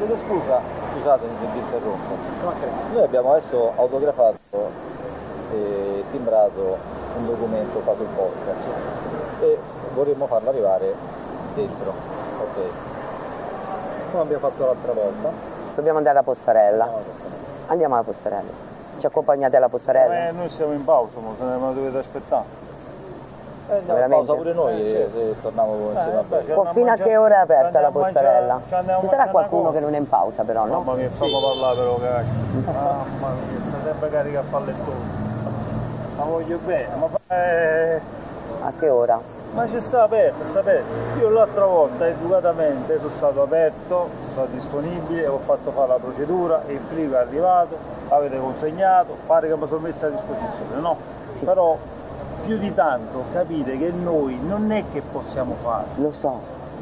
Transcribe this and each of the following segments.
chiedo scusa, scusatemi se vi interrompo. Noi abbiamo adesso autografato e timbrato un documento fatto in podcast e vorremmo farlo arrivare dentro. Ok. Come abbiamo fatto l'altra volta? Dobbiamo andare alla Possarella. Andiamo alla Possarella. Ci accompagnate alla Possarella? Noi siamo in pausa, ma dovete aspettare. Andiamo in pausa pure noi e torniamo insieme a voi. Fino a che ora è aperta la Possarella? Ci sarà qualcuno che non è in pausa però, no? Mamma mia, fammi parlare però, cacchio. Mamma mia, sta sempre carica a pallettone. Ma voglio bene, A che ora? Ma ci sta aperto, sta aperto. Io l'altra volta educatamente sono stato aperto, sono stato disponibile, ho fatto fare la procedura, il frigo è arrivato, avete consegnato, pare che mi sono messo a disposizione, no? Sì. Però più di tanto capite che noi non è che possiamo fare. Lo so.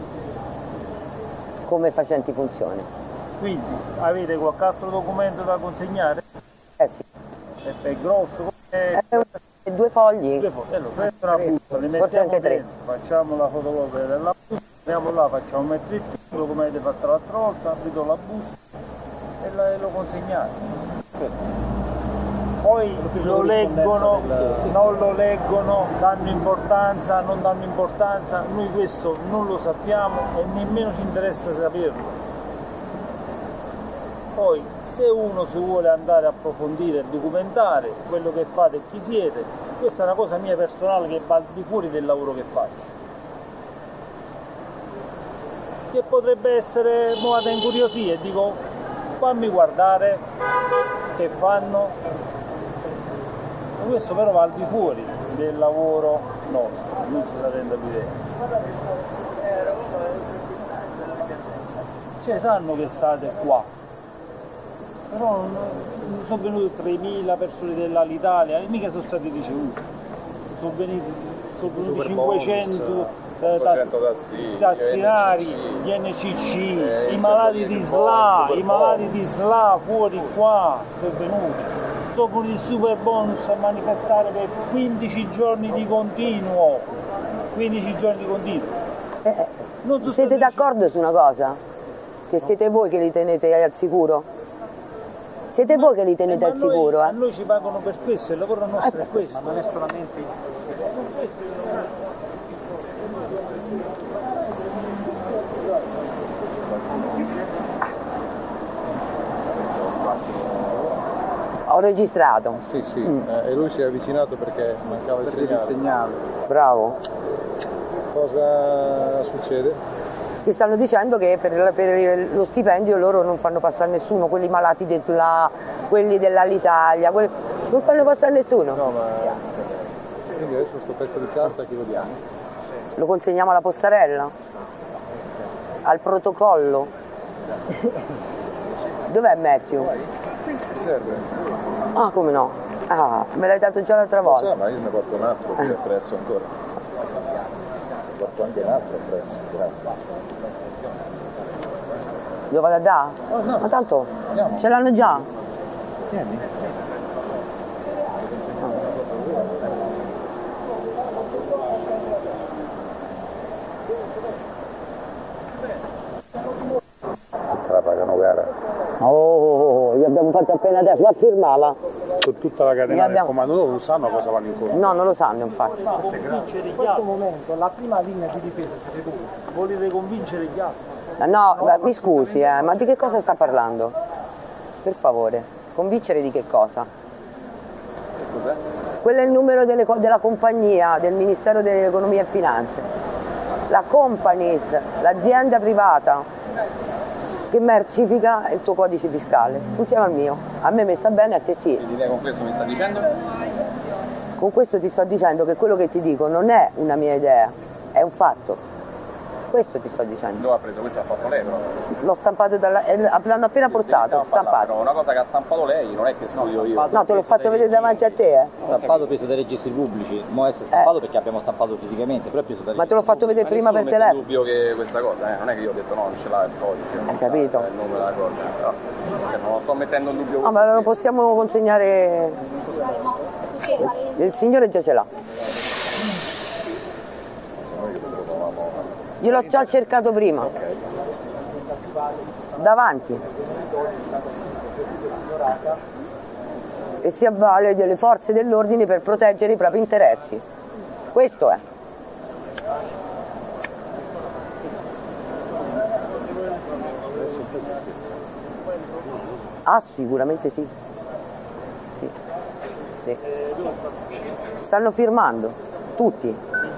Come facenti funzione. Quindi avete qualche altro documento da consegnare? Sì. È grosso? Due fogli? Due fogli. Allora, prendo una busta, li mettiamo dentro, facciamo la fotocopia della busta, andiamo là, facciamo mettere il titolo come avete fatto l'altra volta, vi do la busta e lo consegnate. Poi lo leggono, non lo leggono, danno importanza, non danno importanza, noi questo non lo sappiamo e nemmeno ci interessa saperlo. Poi se uno si vuole andare a approfondire e documentare quello che fate e chi siete, questa è una cosa mia personale che va al di fuori del lavoro che faccio. Che potrebbe essere, mo vado a incuriosire e dico fammi guardare che fanno. Questo però va al di fuori del lavoro nostro, non si sta rendendo l'idea. Cioè sanno che state qua, però sono venute 3.000 persone dell'Alitalia e mica sono stati ricevuti, sono venuti 500 tassinari, gli NCC, i malati di SLA, fuori qua sono venuti. Dopo il super bonus a manifestare per 15 giorni di continuo. 15 giorni di continuo. Siete d'accordo su una cosa? Che siete voi che li tenete al sicuro? Siete voi che li tenete al sicuro? A noi ci pagano per questo, il lavoro nostro è questo. Ma non è solamente Ho registrato. Sì, e lui si è avvicinato perché mancava il segnale. Bravo. Cosa succede? Ti stanno dicendo che per lo stipendio loro non fanno passare nessuno, quelli malati di SLA, quelli dell'Alitalia, non fanno passare nessuno. No, ma quindi adesso sto pezzo di carta chi lo diamo? Lo consegniamo alla Possarella? Al protocollo? Dov'è Matthew? Ti serve? Ah, come no? Ah, me l'hai dato già l'altra volta. Lo so, ma io ne porto un altro qui appresso ancora. Ne porto anche un altro appresso, grazie. Lo vado a dare? Oh, no. Ma tanto Andiamo. ce l'hanno già. Vieni. La pagano gara. Oh, gli abbiamo fatto appena adesso, va a firmarla. Su tutta la catena del comando loro non sanno cosa vanno incontro. No, non lo sanno infatti. In questo momento la prima linea di difesa siete voi. Volete convincere gli altri? No, mi scusi, ma di che cosa sta parlando? Per favore, convincere di che cosa? Che cos'è? Quello è il numero della compagnia, del Ministero dell'Economia e Finanze. La Companies, l'azienda privata che mercifica il tuo codice fiscale, insieme al mio. A me mi sta bene, a te sì. Quindi lei con questo mi sta dicendo? Con questo ti sto dicendo che quello che ti dico non è una mia idea, è un fatto. Questo ti sto dicendo. Dove ha preso? Questo ha fatto lei però? L'ho stampato l'hanno appena portato, stampato. Però una cosa che ha stampato lei non è che studio io. No, te l'ho fatto vedere davanti a te, Stampato preso dai registri pubblici, mo essere stampato perché abbiamo stampato fisicamente, però è preso dai Ma te l'ho fatto vedere prima per telefono. Non è dubbio che questa cosa, non è che io ho detto no, non ce l'ha il codice. Hai capito? Il nome della cosa, però non lo sto mettendo in dubbio. No, ma lo possiamo consegnare. Il signore già ce l'ha. Gliel'ho già cercato prima. davanti e si avvale delle forze dell'ordine per proteggere i propri interessi. Questo è. Ah, sicuramente sì. Sì. Sì. Stanno firmando, tutti.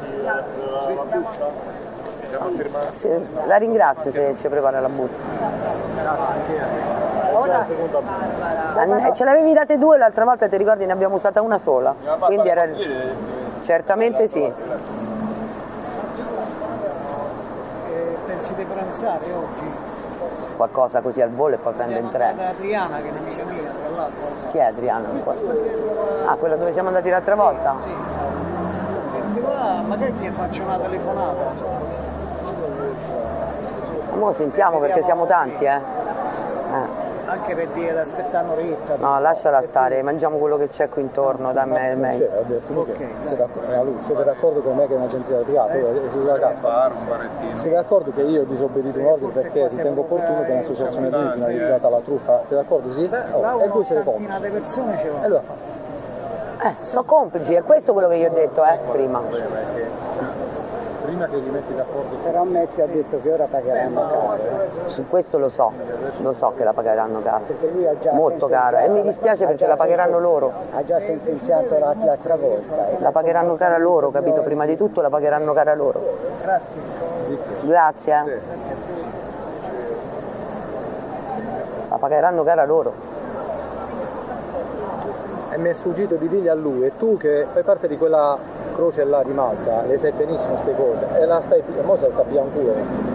Sì, la ringrazio se ci prepara la busta. Ora, ce l'avevi date due l'altra volta, ti ricordi? Ne abbiamo usata una sola. Quindi era... Certamente sì. Pensi di pranzare oggi? Qualcosa così al volo e poi prendo in treno. Da Adriana, che è un'amica mia, tra l'altro. Chi è Adriana? Ah, quella dove siamo andati l'altra volta? Sì. Senti, va, magari gli faccio una telefonata. Ma sentiamo perché siamo tanti, Anche per dire di aspettare un'oretta. No, lasciala stare, mangiamo quello che c'è qui intorno, da me il meglio. Ho detto siete d'accordo con me che è un'agenzia privata? Siete d'accordo che io ho disobbedito un ordine perché ritengo opportuno che un'associazione di finalizzata alla truffa? Siete d'accordo? Sì? E voi siete complici. persone ce E allora fa. Sono complici, è questo quello che io ho detto, prima. Prima che li metti d'accordo. Però Metti ha detto che ora pagheranno caro. Su questo lo so che la pagheranno cara, molto cara, e mi dispiace perché la pagheranno loro. Ha già sentenziato l'altra volta. La pagheranno cara loro, capito? Prima di tutto la pagheranno cara loro. Grazie. Grazie. La pagheranno cara loro. E mi è sfuggito di dirgli a lui, e tu che fai parte di quella croce là di Malta, le sai benissimo queste cose, e la stai, mo se la sta bianculo.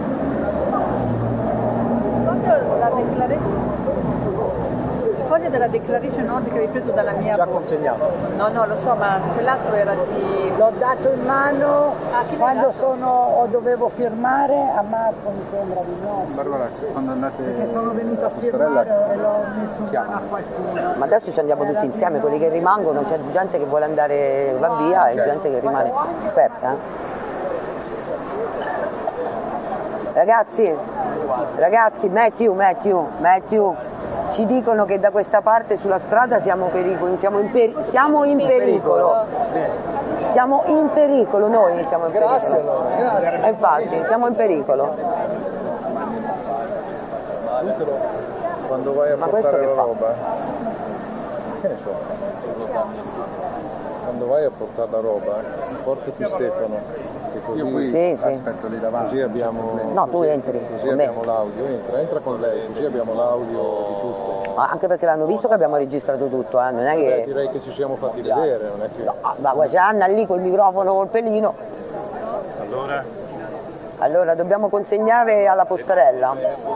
Il foglio della declaration order che avevi preso dalla mia... Già consegnato. No, lo so, ma quell'altro era di... L'ho dato in mano quando dovevo firmare a Marco, mi sembra di no. Barbara, quando andate Perché sono venuto a firmare e l'ho messo in mano a qualcuno. Ma adesso ci andiamo tutti insieme, quelli che rimangono, c'è gente che vuole andare, va via, e gente che rimane. Aspetta, Ragazzi, Matthew, ci dicono che da questa parte sulla strada siamo in pericolo. Siamo in pericolo noi, siamo in pericolo. Grazie allora. Infatti, siamo in pericolo. Quando vai a portare la roba, Che ne so? quando vai a portare la roba, portati Stefano. Che così, Io qui Sì. aspetto lì davanti. così abbiamo, No, tu entri così con me. abbiamo l'audio, entra con lei, così abbiamo l'audio di tutto. Ma anche perché l'hanno visto che abbiamo registrato tutto, non è che... Direi che ci siamo fatti vedere, non è che... Ma qua c'è Anna lì col microfono, col pelino. Allora dobbiamo consegnare alla postarella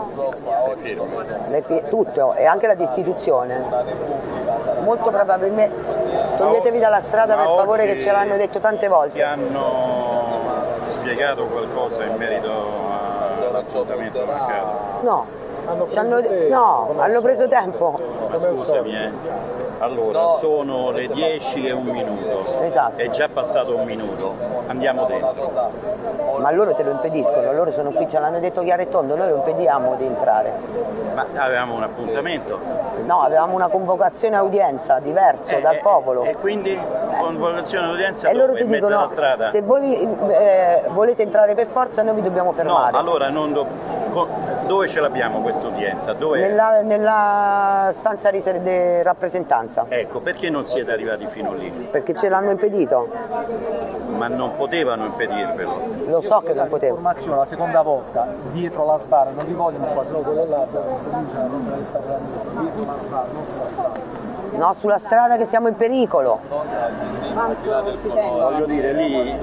tutto, e anche la destituzione. Molto probabilmente toglietevi dalla strada per favore, che ce l'hanno detto tante volte. Ti hanno spiegato qualcosa in merito all'appuntamento mancato? No, hanno preso tempo. Ma scusami, allora sono le 10 e un minuto, Esatto. è già passato un minuto, andiamo dentro. Ma loro te lo impediscono, loro sono qui, ce l'hanno detto chiaro e tondo, noi lo impediamo di entrare. Ma avevamo un appuntamento. No, avevamo una convocazione udienza diverso dal popolo. E quindi convocazione d'udienza E loro dove? ti In mezzo dicono, alla strada? se voi volete entrare per forza, noi vi dobbiamo No, fermare. allora dove ce l'abbiamo questa udienza? Dove? Nella stanza di rappresentanza, Ecco, perché non siete arrivati fino lì? perché ce l'hanno impedito. Ma non potevano impedirvelo. Lo so che non potevo. Informazione la seconda volta, dietro la sbarra, non vi vogliono qua, solo quello là, cominciano a rompere le scatole dietro la sbarra, non sulla strada. No, sulla strada che siamo in pericolo. Voglio dire, lì,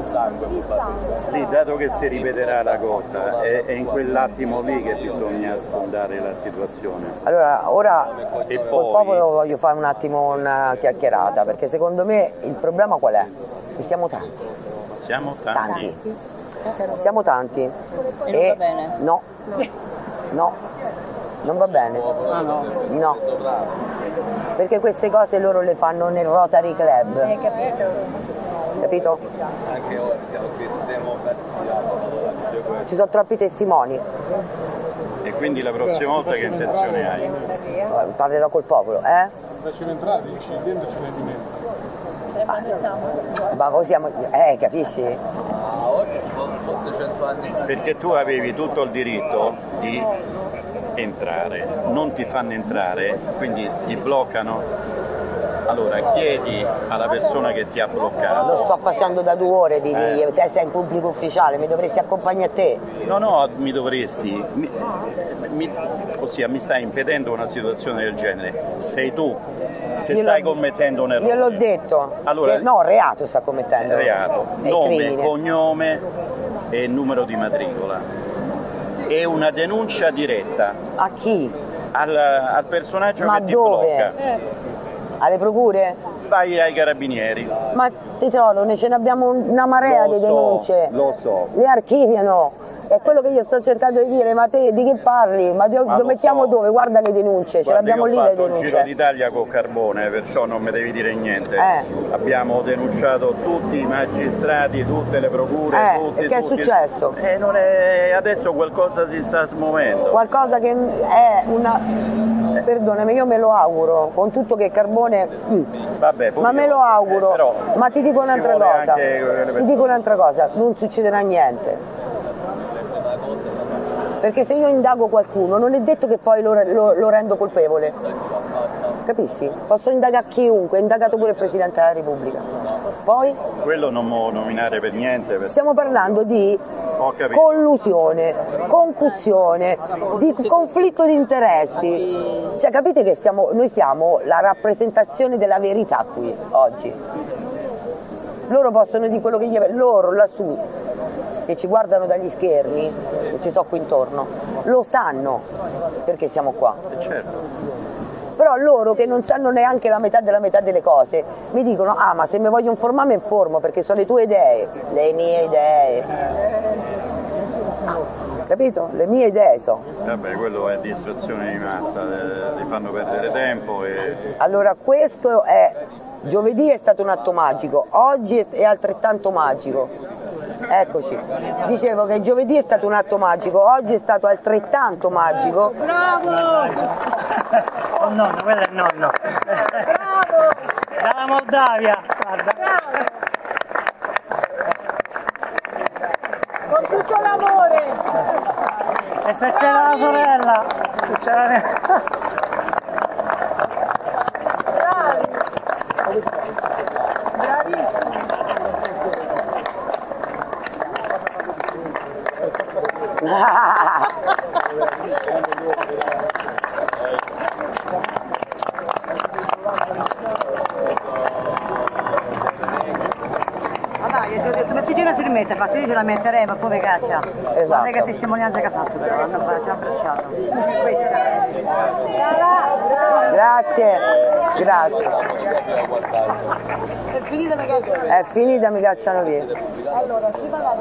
dato che si ripeterà la cosa, è in quell'attimo lì che bisogna sfondare la situazione. Allora, ora E col poi- popolo voglio fare un attimo una chiacchierata, perché secondo me il problema qual è? Che siamo tanti. Siamo tanti. Siamo tanti. E non va bene? No, non va bene. No. Perché queste cose loro le fanno nel Rotary Club. Capito? Ci sono troppi testimoni. E Quindi la prossima volta che intenzione hai? Parlerò col popolo, eh? Facciamo entrare, dici, dentro ci metti meno. Ma poi siamo... capisci? Perché tu avevi tutto il diritto di entrare, non ti fanno entrare, quindi ti bloccano. Allora chiedi alla persona che ti ha bloccato. Lo sto facendo da 2 ore, te sei in pubblico ufficiale, mi dovresti accompagnare a te. No, mi dovresti, ossia mi stai impedendo una situazione del genere. Sei tu che stai commettendo un errore. Gliel'ho detto. Allora, no, reato sta commettendo. Reato, nome, cognome e numero di matricola. E una denuncia diretta. A chi? Al personaggio che ti blocca. Alle procure? Vai ai carabinieri. Ma tesoro, ce ne abbiamo una marea di denunce. Lo so. Le archiviano. È quello che io sto cercando di dire, ma te di che parli? Ma lo mettiamo dove? Guarda le denunce, ce l'abbiamo lì le denunce. Ho fatto il Giro d'Italia col carbone, perciò non mi devi dire niente. Abbiamo denunciato tutti i magistrati, tutte le procure, tutti. Che è successo? Adesso qualcosa si sta smuovendo. Qualcosa che è una... Perdonami, io me lo auguro, con tutto che carbone... Vabbè, ma me lo auguro, ma ti dico un'altra cosa. Ti dico un'altra cosa, non succederà niente. Perché se io indago qualcuno non è detto che poi lo rendo colpevole, capisci? Posso indagare chiunque, è indagato pure il Presidente della Repubblica. Poi? Quello non può nominare per niente. Stiamo parlando di collusione, concussione, di conflitto di interessi. Cioè capite che noi siamo la rappresentazione della verità qui, oggi. Loro possono dire quello che gli... Loro lassù, che ci guardano dagli schermi, che ci sono qui intorno, lo sanno perché siamo qua. Certo. Però loro che non sanno neanche la metà della metà delle cose mi dicono: ah, ma se mi voglio informare mi informo perché sono le tue idee, le mie idee. Capito? Le mie idee sono. Vabbè, quello è distrazione di massa, ti fanno perdere tempo e... Allora questo è... Giovedì è stato un atto magico, oggi è altrettanto magico. Eccoci, dicevo che giovedì è stato un atto magico, oggi è stato altrettanto magico. Bravo! Oh nonno, quello è il nonno. Bravo! Dalla Moldavia, guarda. Bravo! Con tutto l'amore! E se c'era la sorella, c'era la... Mettitela si rimette, infatti io ce la metterei, ma come caccia. Esatto. Guarda che testimonianza che ha fatto però, ci ha abbracciato. Grazie, grazie. È finita, mi cacciano via. Allora, si parla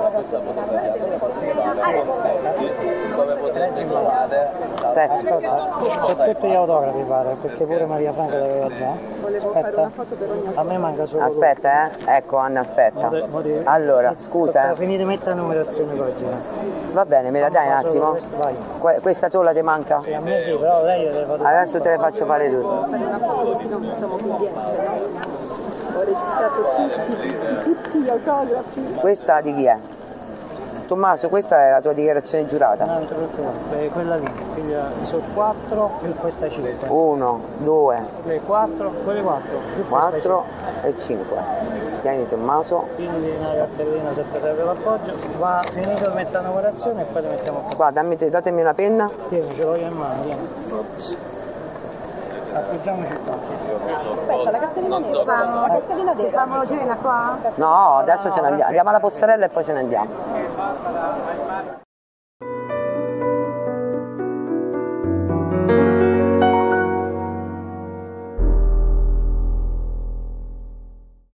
C'è tutti gli autografi pare, perché pure Maria Franca l'aveva già. Aspetta, a me manca solo. Aspetta, ecco Anna, aspetta. Allora, scusa. Finite di mettere la numerazione pagina. Va bene, me la dai un attimo? Questa tolla ti manca? Sì, a me sì, però lei deve fare. Adesso te le faccio fare tutte. una foto, se no facciamo PDF, no? Ho registrato tutti gli autografi. Questa di chi è? Tommaso, questa è la tua dichiarazione giurata? No, quella lì, sono 4 e questa 5. 1, 2, 4, quelle 4. 4 e 5. Tieni Tommaso. Quindi una cartellina se ti serve l'appoggio, va finito di mettere la numerazione e poi le mettiamo qua. Qua, datemi una penna. Tieni, ce l'ho io in mano, tieni. Appoggiamoci qua. Aspetta, la cartellina nera, la cartellina nera. Facciamo cena qua? No, adesso ce ne andiamo. Andiamo alla posterella e poi ce ne andiamo.